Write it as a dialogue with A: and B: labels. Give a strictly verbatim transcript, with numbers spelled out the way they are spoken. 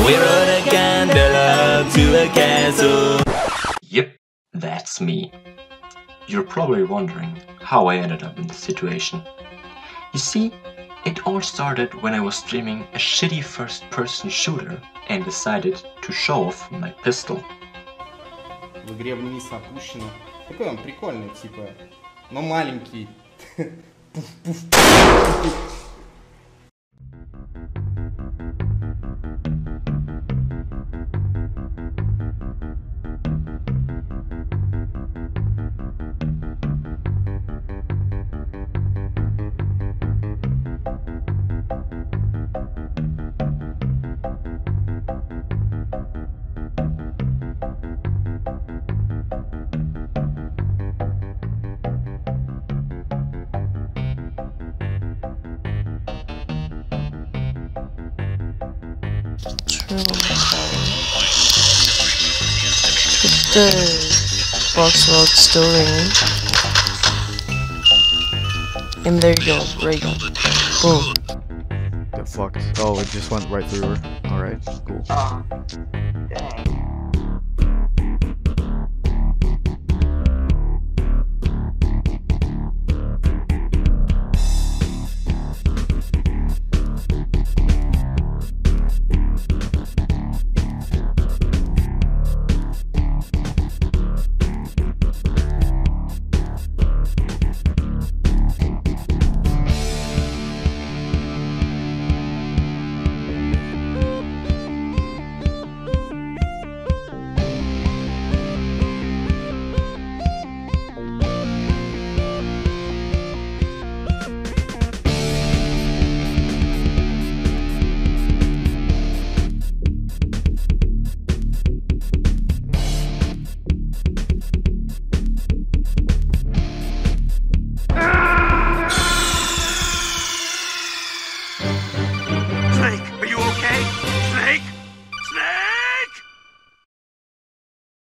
A: We rode a gondola to a castle. Yep, that's me. You're probably wondering how I ended up in this situation. You see, it all started when I was streaming a shitty first-person shooter and decided to show off my pistol.
B: В игре вниз опущено. Такой он прикольный, типа, но маленький.
C: The box load still ringing. And there you go, right. Boom.
D: Got fucked. Oh, it just went right through her. Alright, cool.
E: Oh, dang.